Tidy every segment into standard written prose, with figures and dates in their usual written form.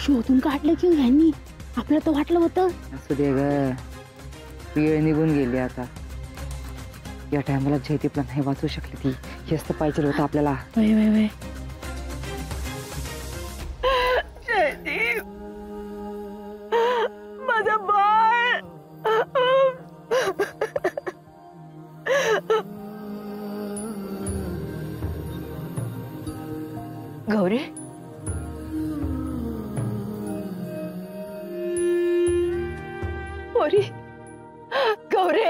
शोधून काढलं की ह्यांनी, आपल्याला तर वाटलं होतं. असू दे ग, वेळ निघून गेली आता. या टायमाला जयदीपला नाही वाचू शकली ती, हेच तर पाहिजे होतं आपल्याला. वय वय वय. जयदीप, माझं बाळ. गौरी, गौरी, गौरी,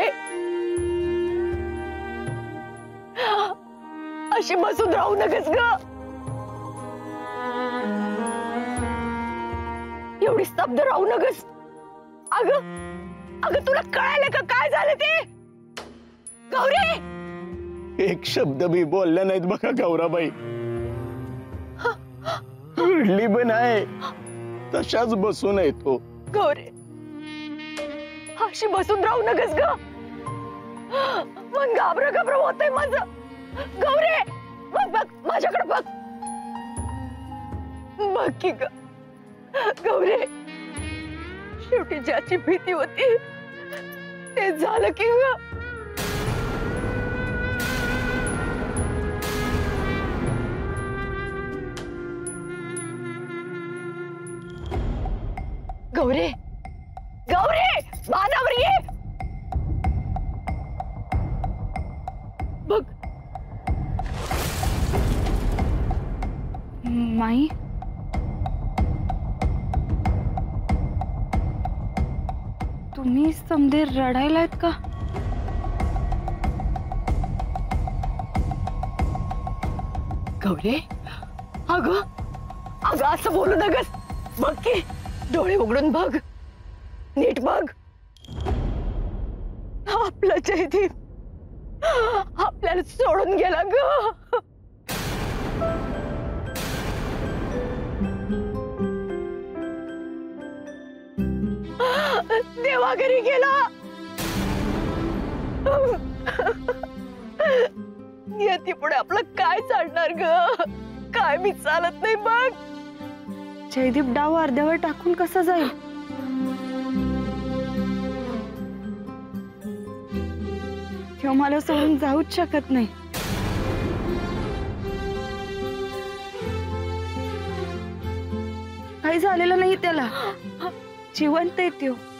अशी बसून राहू नकस ग. एवढी स्तब्ध राहू नकस. अगं अगं, तुला कळालं का काय झालं ते? गौरी, एक शब्द मी बोलल्या नाहीत बघा गौराबाई. रडली पण आहे, तशाच बसून येतो. गौरी, अशी बसून राहू नकस ग. मन घाबर घाबर होतंय माझं. गौरी, बघ बघ माझ्याकडे बघ. बघ की ग गौरी, शेवटी ज्याची भीती होती ते झालं की ग. गौरी, गौरी, बाणावर ये. बघ. माई, तुम्ही समदे रडायलात का? गौरी, अगं अगं असं बोलू नकस. बघ की, डोळे उघडून बघ, नीट बघ. आपला जयदीप आपल्याला सोडून गेला ग. देवा घरी गेला. नियती पुढे आपलं काय चालणार ग? काय मी चालत नाही बघ. जयदीप डाव अर्ध्यावर टाकून कसा जाईल? तो मला सोडून जाऊच शकत नाही. काही झालेलं नाही त्याला, जिवंत आहे तो.